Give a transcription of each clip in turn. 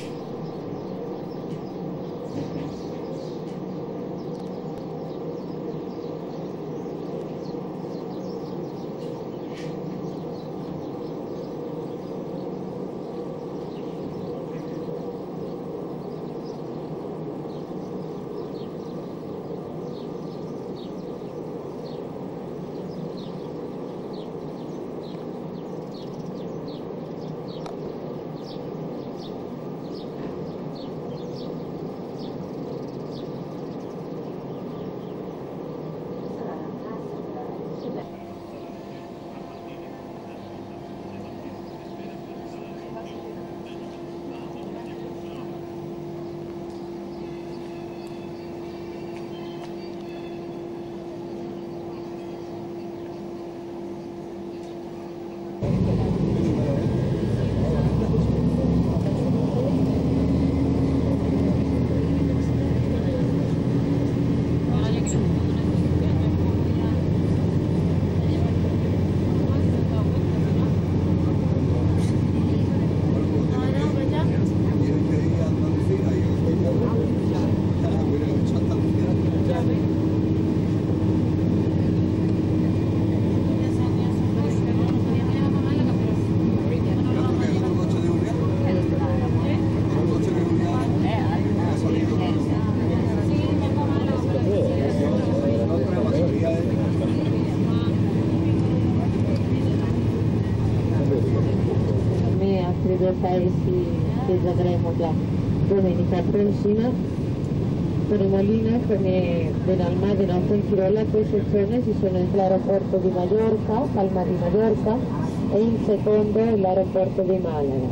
Due paesi che vedremo già domenica prossima. Torremolino come Benalmádena o Fuengirola, queste zone ci sono l'aeroporto di Mallorca, Palma di Mallorca, e in secondo l'aeroporto di Malaga.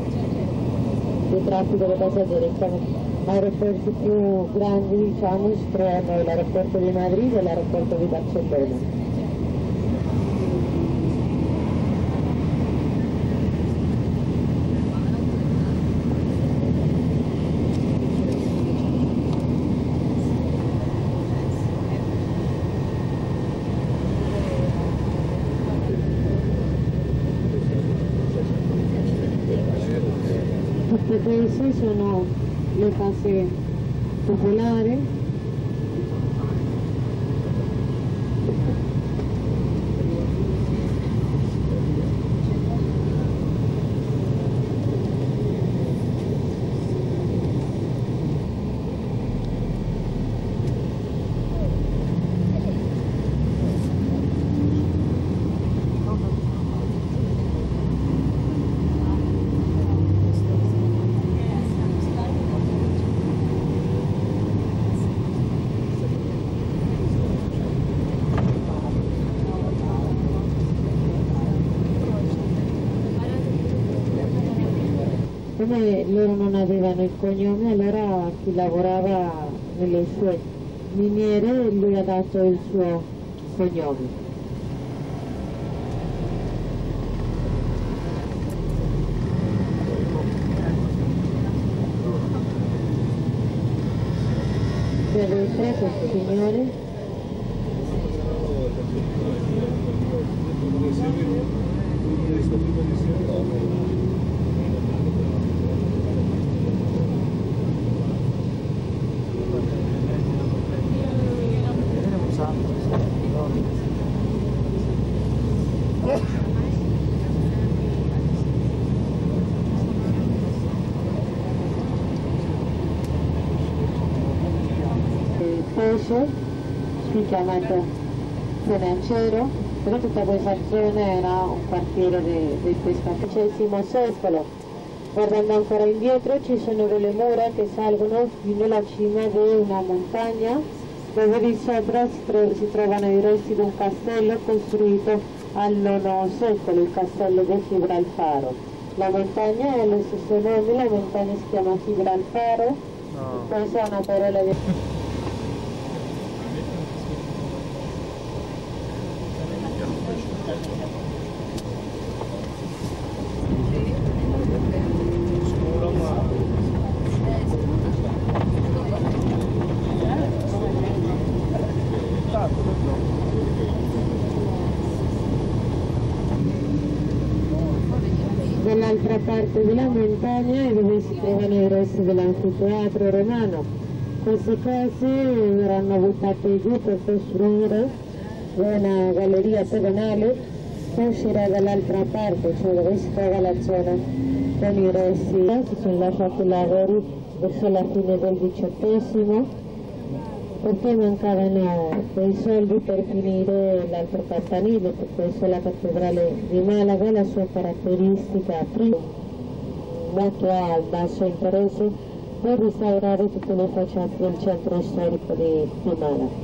Il traffico dei passeggeri, aeroporti più grandi diciamo si trovano l'aeroporto di Madrid e l'aeroporto di Barcellona. Queste sono le case popolari. Come loro non avevano il cognome, allora chi lavorava nelle sue miniere lui ha dato il suo cognome. Per destra questo signore. Poso, qui chiamato Penacero, però tutta questa zona era un quartiere del XIV secolo. Guardando ancora indietro ci sono delle mura che salgono fino alla cima di una montagna dove di sopra si trovano i resti di un castello costruito al IX secolo, il castello di Gibralfaro. La montagna ha lo stesso nome, la montagna si chiama Gibralfaro, no. Questa è una parola di... Dall'altra parte della montagna è dove si trovano i resti dell'anfiteatro romano. Queste case erano buttate giù per costruire una galleria pedonale che uscirà dall'altra parte, cioè dove si trova la zona con i resti. Si sono lasciati lavori verso la fine del XVIII perché mancavano dei soldi per finire l'altro campanile, per questo la cattedrale di Malaga, la sua caratteristica prima molto al basso interesse per restaurare tutte le facciate del centro storico di Malaga.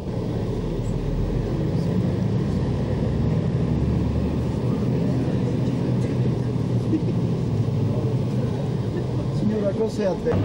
Signora, cos'è a te?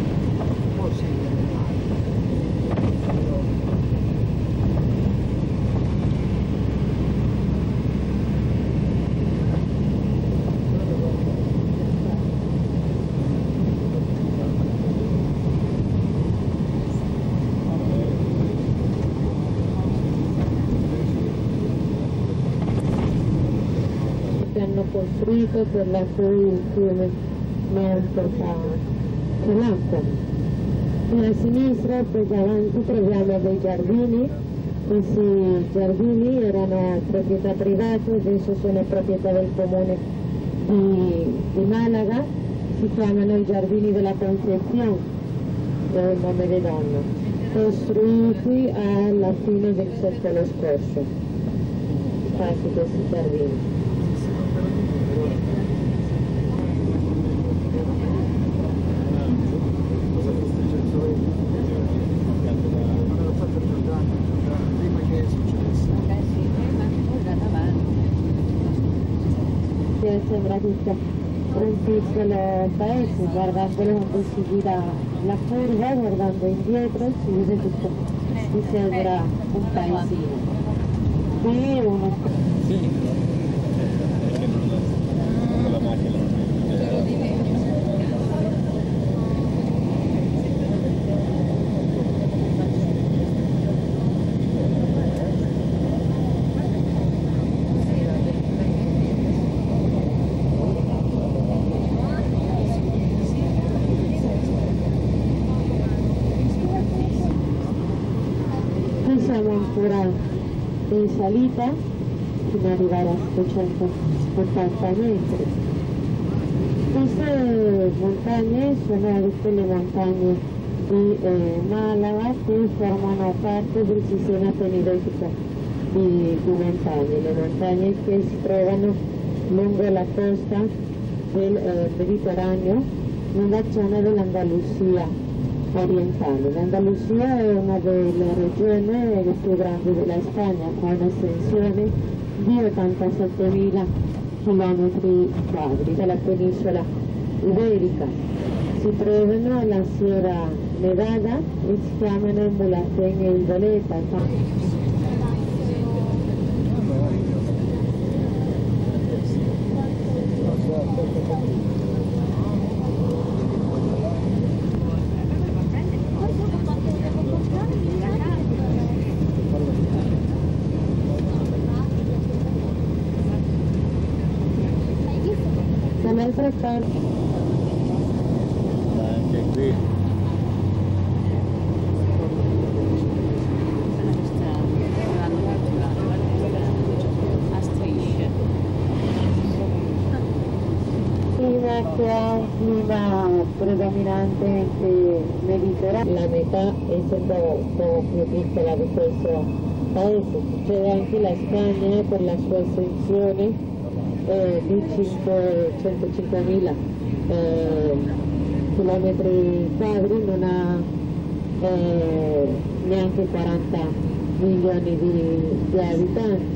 Hanno costruito per la cui il fiume non porta l'acqua. E a sinistra, poi davanti, troviamo dei giardini. Questi giardini erano proprietà privata, adesso sono proprietà del comune di Malaga, si chiamano i giardini della Concepción, è il nome di donna, costruiti alla fine del secolo scorso, infatti questi giardini. Sembra tutto un piccolo paese, guardandolo quando si gira la curva, guardando indietro si vede tutto, mi sembra un paesino. Qui uno... Siamo ancora in salita fino ad arrivare a 780 metri. Queste montagne sono tutte le montagne di Malaga che formano parte del sistema penidetico di montagne, le montagne che si trovano lungo la costa del Mediterraneo nella zona dell'Andalusia orientale. L'Andalusia è una delle regioni più grandi della Spagna, con un'estensione di 87.000 km² della penisola iberica. Si trovano alla Sierra Nevada e si chiamano Mulateña e Indoleta. Dall'altra parte anche qui che ha un clima predominantemente mediterraneo, la metà è sempre un po' più piccola di questo paese. Succede anche la Spagna per la sua estensione di 105.000 km², non ha neanche 40 milioni di abitanti.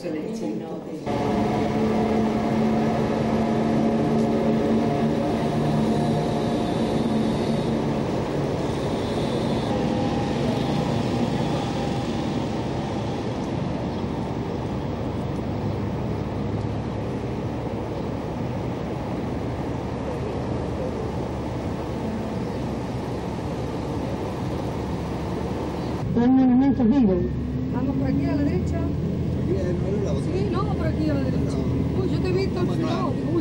Un monumento vivo. Vamos por aquí a la derecha. Sí, no, por aquí a la derecha. Uy, yo te he visto al lado. Uy.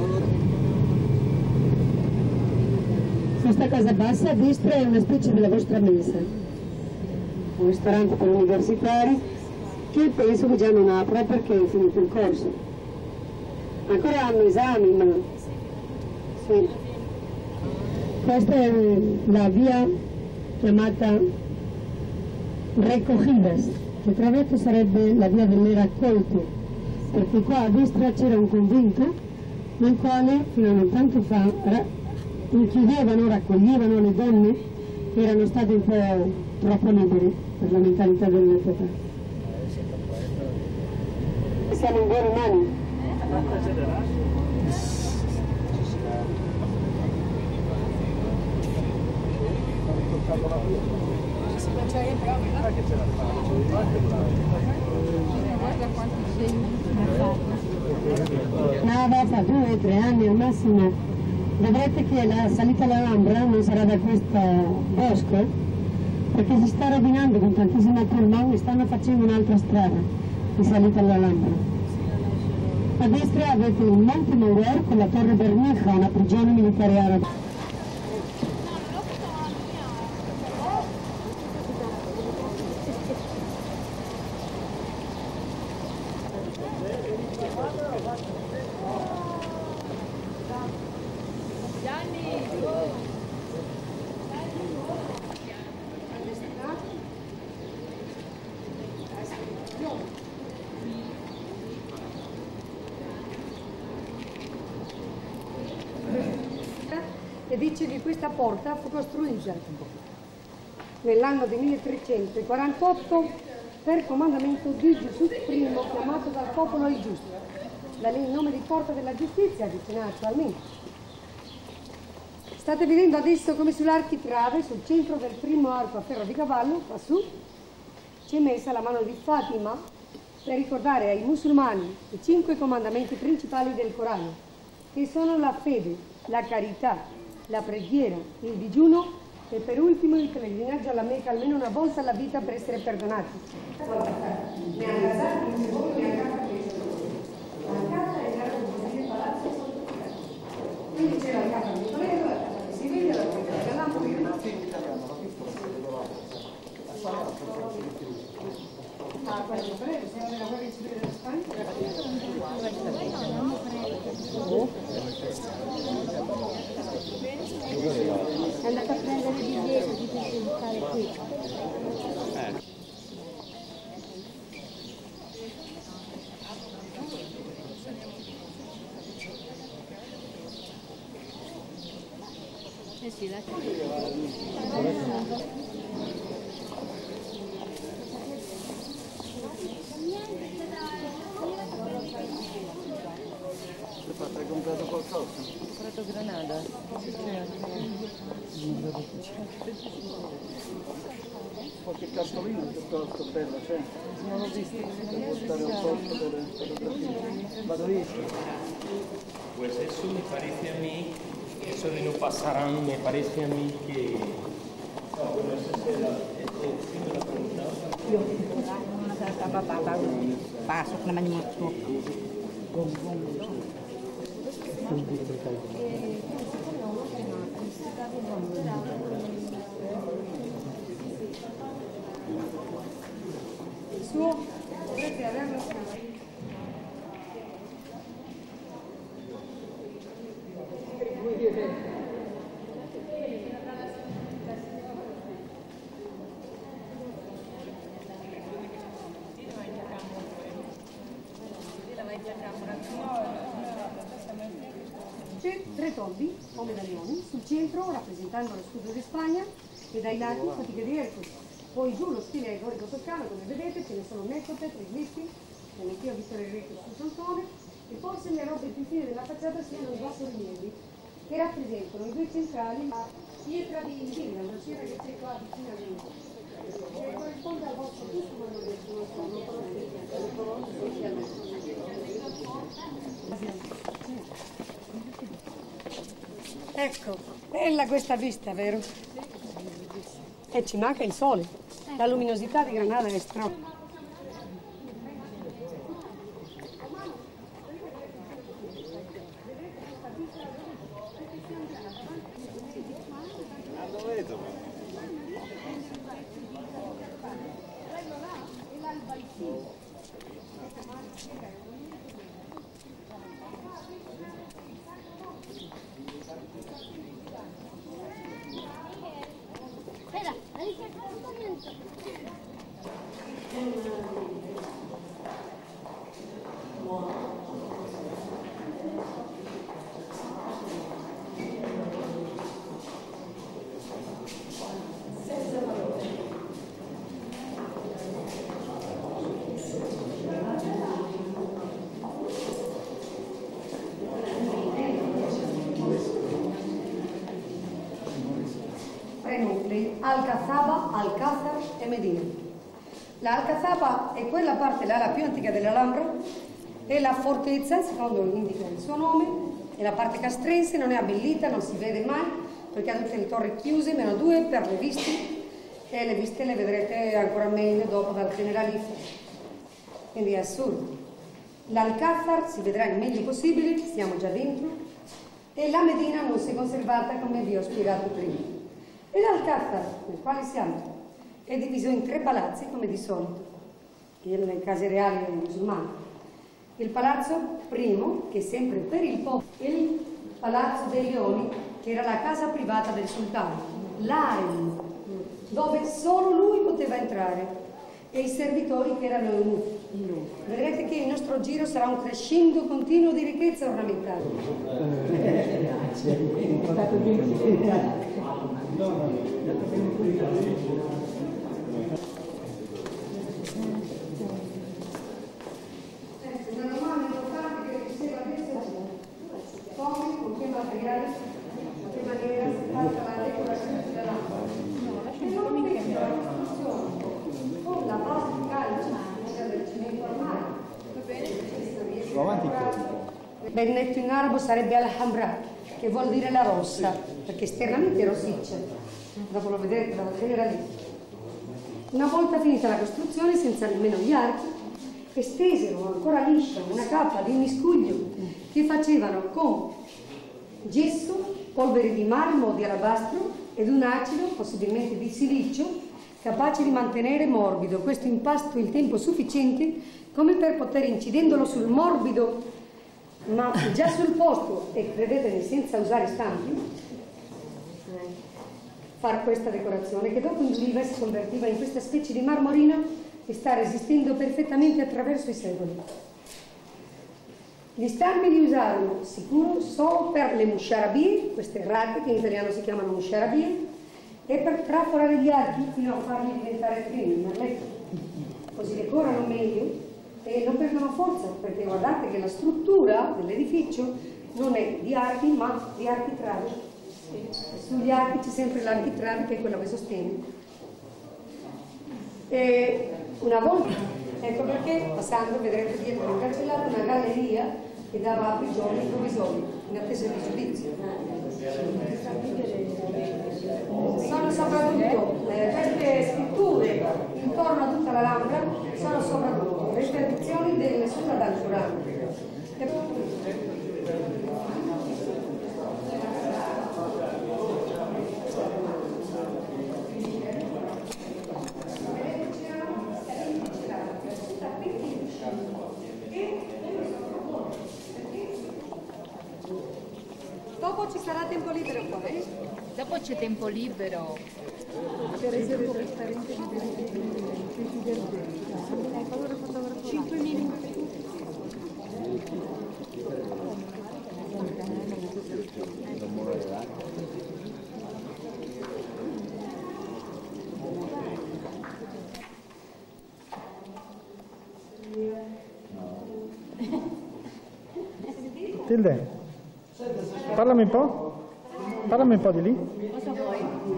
Questa casa bassa a destra è una specie della vostra mesa, un ristorante per universitari che penso che già non apra perché è finito il corso. Ancora hanno esami, ma sì. Questa è la via chiamata Recogidas, che tra l'altro sarebbe la via delle raccolte, perché qua a destra c'era un convento nel quale fino a non tanto fa chiudevano, raccoglievano le donne che erano state un po' troppo libere per la mentalità dell'epoca. Siamo in buone mani. No, fra 2 o 3 anni al massimo vedrete che la salita all'Alhambra non sarà da questo bosco, perché si sta rovinando con tantissima pullman e stanno facendo un'altra strada di salita all'Alhambra. A destra avete il Monte Maurer con la Torre Bermeja, una prigione militare araba. E dice che questa porta fu costruita nell'anno di 1348 per comandamento di Gesù I, chiamato dal popolo il giusto. Da lì il nome di Porta della Giustizia che ce n'è attualmente. State vedendo adesso come sull'architrave, sul centro del primo arco a ferro di cavallo, qua su, c'è messa la mano di Fatima per ricordare ai musulmani i 5 comandamenti principali del Corano, che sono la fede, la carità, la preghiera, il digiuno e per ultimo il pellegrinaggio alla Mecca almeno una volta alla vita per essere perdonati. Quindi c'è la casa di Toledo, la casa di Siviglia, la casa della Lampuina. Ah, quella di Toledo, siamo nella guerra civile della Spagna? È andata a prendere il biglietto di stare qui. Sì, la Hai comprato qualcosa? Ho comprato Granada. Qualche cartolina piuttosto bella c'è? Non l'ho visto. Devo stare un posto per vado via. Pues eso me parece a mí, eso de no pasarán, me parece a mí que... No, bueno, esa es sí me lo preguntaba. Pasok naman yung mga Il suo dovrete averlo. C'è 3 toldi o medaglioni sul centro rappresentando lo scudo di Spagna e dai lati fatiche di Ercole. Poi giù lo stile allegorico toscano, come vedete, ce ne sono necote, triglissi Anche io ho visto le greche sul frontone, e forse le robe più fine della facciata siano i bassorilievi, che rappresentano i due centrali, la pietra di Indira, una scena che c'è qua vicino a me, che corrisponde al vostro gusto, ma non ecco, bella questa vista, vero? E ci manca il sole, la luminosità di Granada è straordinaria. Espera, ahí se acaba un momento. Alcazaba, Alcázar e Medina. La Alcazaba è quella parte, l'ala più antica dell'Alhambra, è la fortezza, secondo indica il suo nome, è la parte castrense, non è abbellita, non si vede mai, perché ha tutte le torri chiuse, meno 2 per le viste, e le viste le vedrete ancora meglio dopo dal Generalife. Quindi è assurdo. L'Alcázar si vedrà il meglio possibile, siamo già dentro, e la Medina non si è conservata come vi ho spiegato prima. E l'Alcázar, nel quale siamo, è diviso in 3 palazzi, come di solito, nelle case reali musulmane. Il palazzo primo, che è sempre per il popolo, il Palazzo dei Leoni, che era la casa privata del sultano, l'harem, dove solo lui poteva entrare, e i servitori che erano eunuchi. Vedrete che il nostro giro sarà un crescendo continuo di ricchezza ornamentale. Una domanda importante che diceva adesso, come, con che materiale, in che maniera si fatta la decorazione della lampada. E non penso alla costruzione con la base di calcio, del cemento armario. Bennetto in arabo sarebbe al-Hamra, che vuol dire la rossa, perché esternamente è rossiccia. Dopo lo vedrete dalla generalista. Una volta finita la costruzione, senza nemmeno gli archi, estesero ancora liscia una cappa di miscuglio che facevano con gesso, polvere di marmo o di alabastro ed un acido, possibilmente di silicio, capace di mantenere morbido questo impasto il tempo sufficiente come per poter, incidendolo sul morbido, ma già sul posto, e credetemi senza usare stampi, far questa decorazione che dopo induriva e si convertiva in questa specie di marmorina che sta resistendo perfettamente attraverso i secoli. Gli stampi li usarono sicuro solo per le musciarabie, queste rate che in italiano si chiamano musciarabie, e per traforare gli archi fino a farli diventare fini, merletti. Così decorano meglio e non perdono forza, perché guardate che la struttura dell'edificio non è di archi ma di architravi. E sugli archi c'è sempre l'architrave che è quello che sostiene. E una volta, ecco perché passando vedrete dietro l'incarcerato una galleria che dava a prigioni provvisori in attesa di giudizio. Sono soprattutto queste scritture intorno a tutta l'Alhambra, sono soprattutto le tradizioni delle Sunnah al-Quran. Dopo ci sarà tempo libero qua, eh? Dopo c'è tempo libero. Per essere trasparente di 5 minuti. Matilde, parlami un po'. Parlami un po' di lì. Cosa vuoi?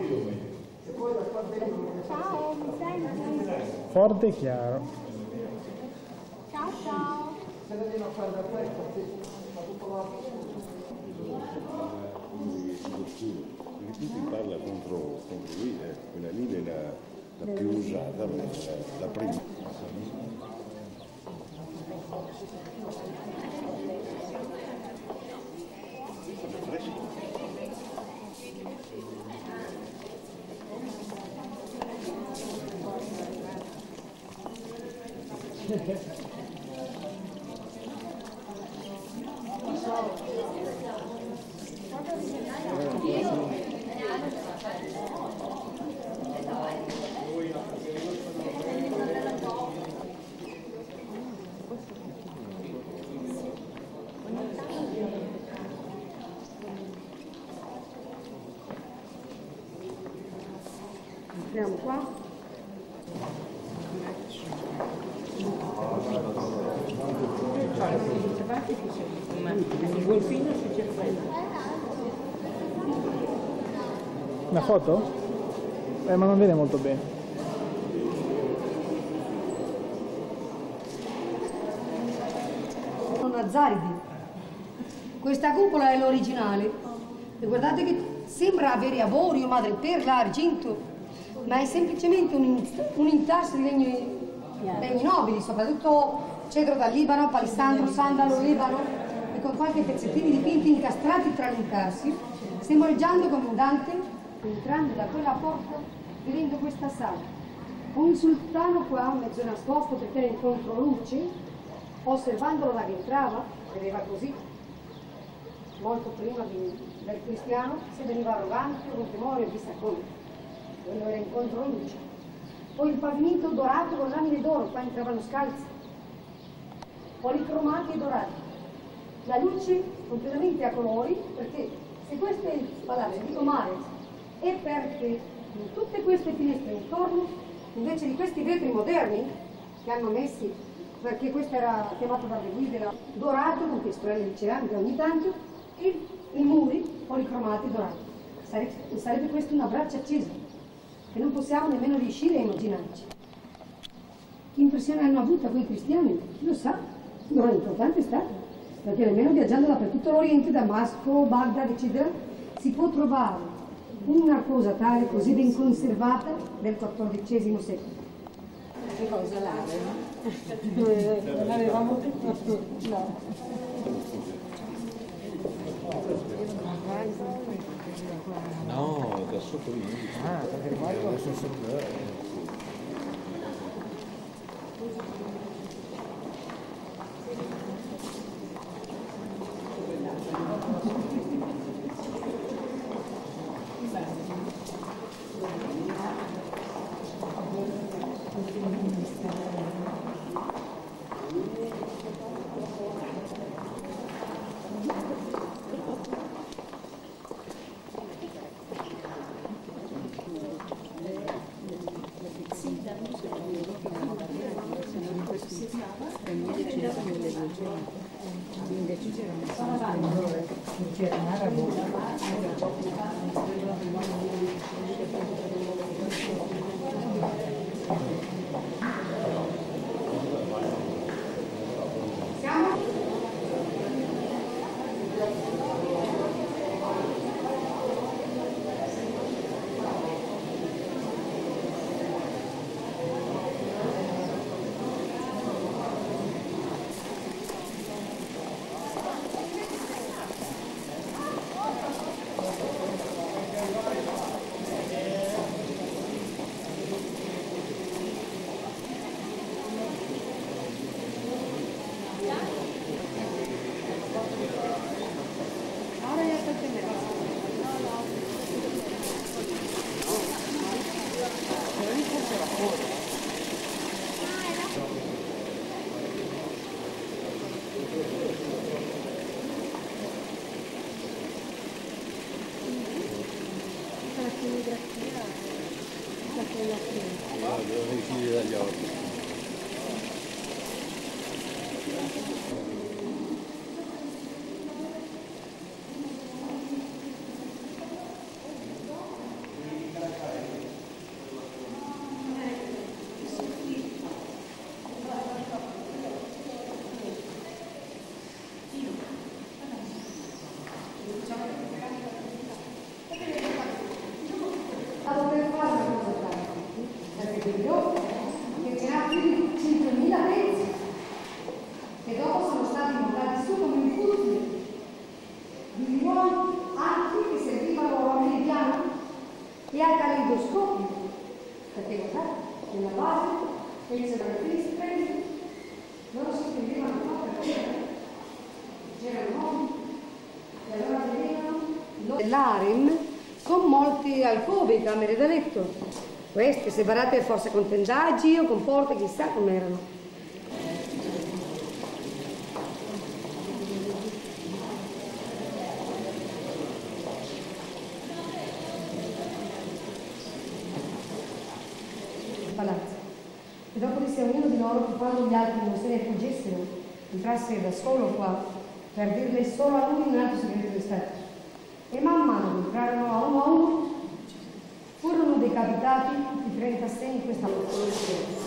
Ciao, mi senti? Forte e chiaro. Ciao ciao. Perché tu ti parla contro lui, quella lì è la più usata, la prima. Entriamo qua. Il golfino si cerca. Una foto? Ma non viene molto bene. Sono azzaridi. Questa cupola è l'originale. E guardate che sembra avere avorio, madreperla, argento, ma è semplicemente un intarso di legni nobili, soprattutto cedro dal Libano, palissandro, sandalo, ebano, e con qualche pezzettini dipinti incastrati tra gli intarsi, simboleggiando come un Dante entrando da quella porta, vedendo questa sala. Un sultano qua, mezzo nascosto perché era in controluce, osservandolo da che entrava, vedeva così. Molto prima del cristiano, se veniva arrogante, con timore e vista come. Quello era in controluce. Poi il pavimento dorato con lamine d'oro, qua entravano scalzi, policromati e dorati. La luce completamente a colori, perché se questo è il palazzo di Omare è perché in tutte queste finestre intorno, invece di questi vetri moderni che hanno messi, perché questo era chiamato dalle guide, era dorato con piastrelle di ceramica ogni tanto, e i muri policromati dorati. Sarebbe questa una braccia accesa, che non possiamo nemmeno riuscire a immaginarci. Che impressione hanno avuto quei cristiani? Chi lo sa? Non è importante stato, perché nemmeno viaggiando dappertutto l'Oriente, Damasco, Baghdad, eccetera, si può trovare una cosa tale, così ben conservata, del XIV secolo. Che cosa l'ave, no? Non avevamo tutto. No. No, da sotto lì. Ah, perché adesso sotto. Devo uscire dagli occhi. video, che ce n'ha più di 5.000 pezzi, che dopo sono stati montati su come i puzzle di ruoli alti che servivano a meridiano e a caleidoscopio, perché guardate, nella base, e c'erano le finestre, loro si prendevano qua per vedere, c'erano nomi, e allora vedevano dell'harem con molte alcove e camere da letto, queste separate forse con tendaggi o con porte, chissà com'erano. Palazzo. E dopo che sia ognuno di loro, quando gli altri non se ne accorgessero, entrasse da solo qua per dirle solo a lui un altro segreto di Stato. E man mano che entrarono a uno, furono decapitati tutti 36 in questa lotta.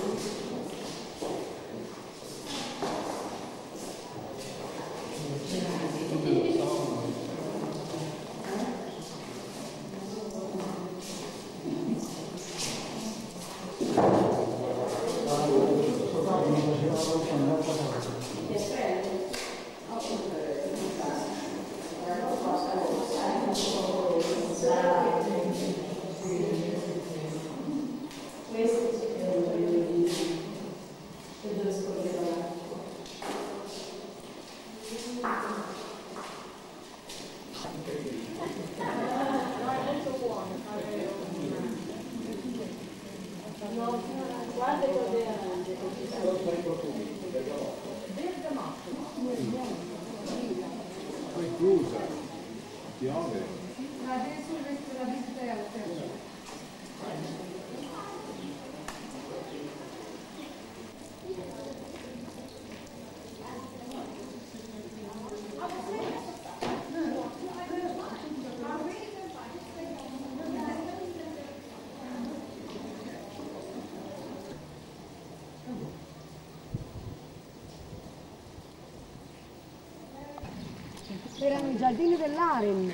Erano i giardini dell'harem.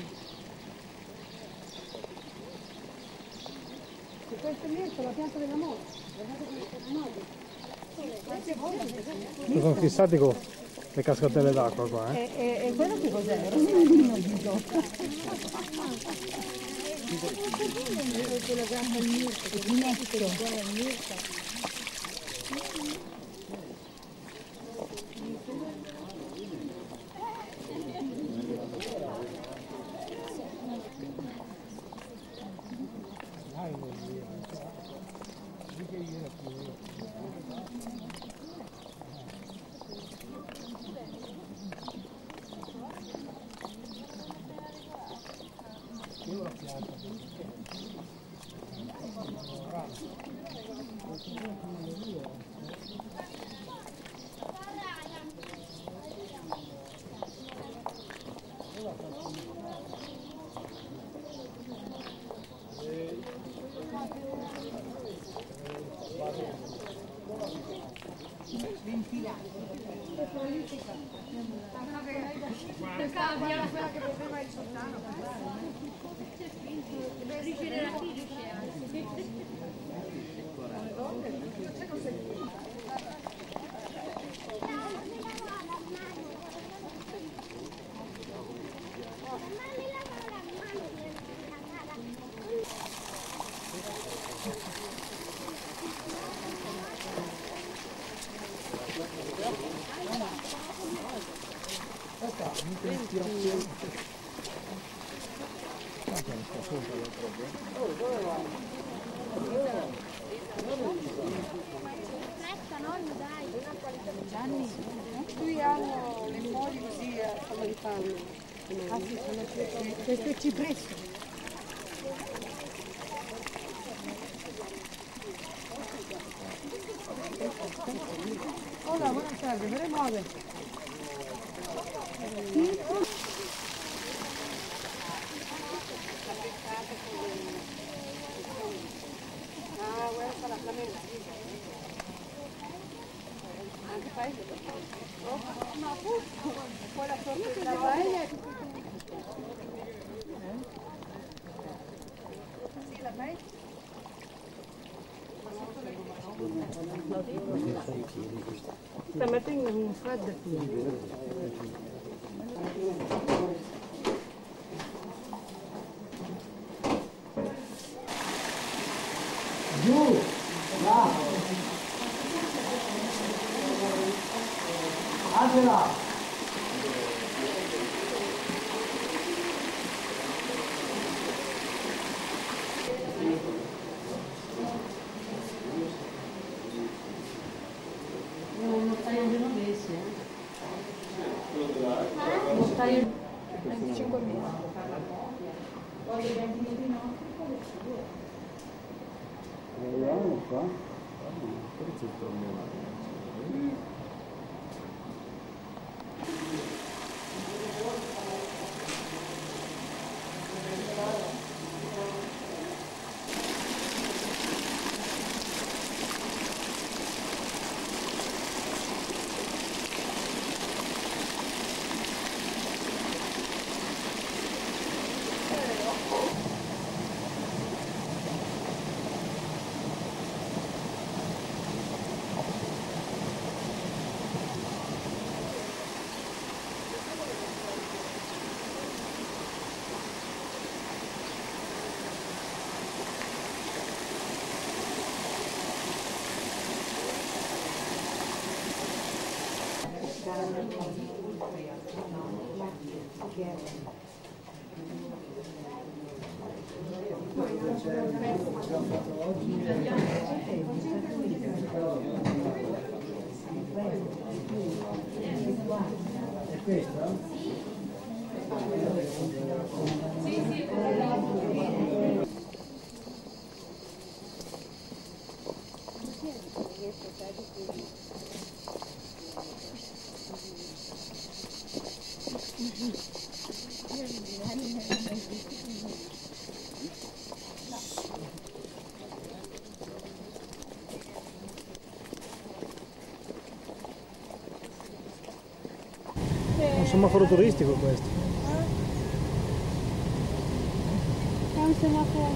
E questo lì è la pianta dell'amore. Guardate come Sono fissati con le cascatelle d'acqua qua, E quello che cos'è? Qui hanno le foglie così a forma di panno. Ah sì, questo è cipresso. Hola, buenas tardes, veremos a ver. Ah, questa è la flamenca. Anche paese. Ma appunto, poi la sorte della paella è tutto. Sì, la paella. Ma sotto le Stamattina un freddo qui. Giù, là. Angela. Non stai genovese, non stai 25.000. Vediamo qua. È questa? Un semaforo turistico questo. È un semaforo.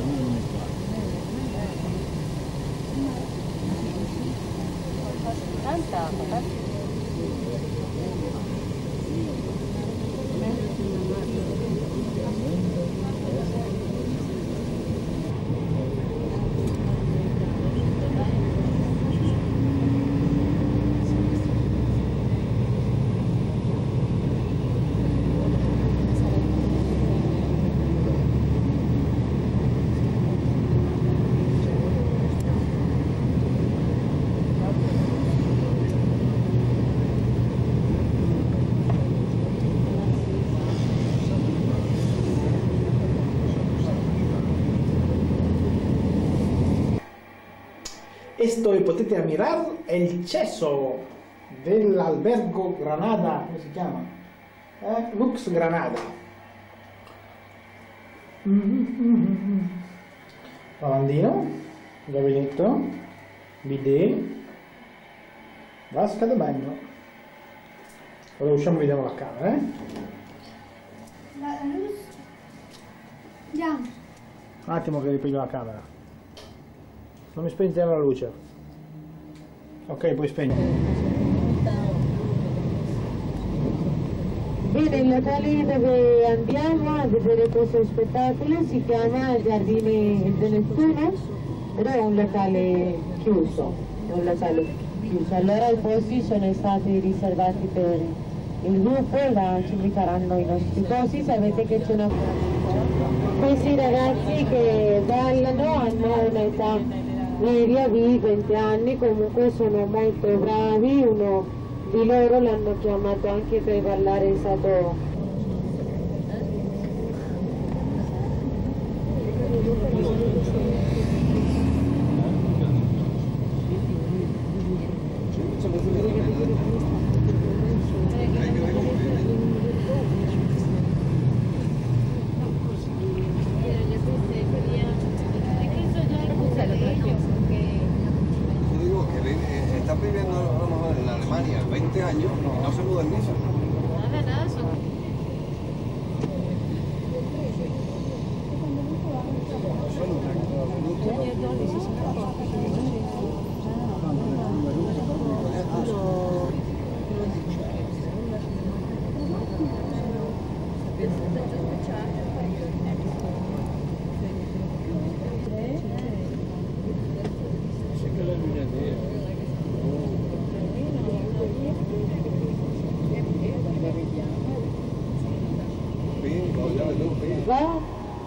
Esto que potete admirar el cesso dell'albergo Granada, come si chiama? Lux Granada. Lavandino, gabinetto, bidet, vasca da bagno. Ora usciamo e vediamo la camera, La luz. Già. Un attimo che ripiglio la camera. Non mi spegniamo la luce. Ok, puoi spegnere. Bene, il locale dove andiamo a vedere questo spettacolo si chiama Giardini del Nettuno, però è un locale chiuso, Allora i posti sono stati riservati per il gruppo, là ci inviteranno i nostri posti, sapete che c'è una... Questi ragazzi che ballano hanno un'età media di 20 anni, comunque sono molto bravi, uno di loro l'hanno chiamato anche per ballare, è stato... Están viviendo a lo mejor en Alemania 20 años y no se modernizan. va.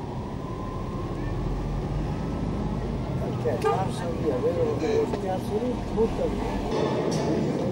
Perché passa via, vedo che lo schiaccio lì, butta via.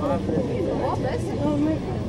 Oh, beh, sì.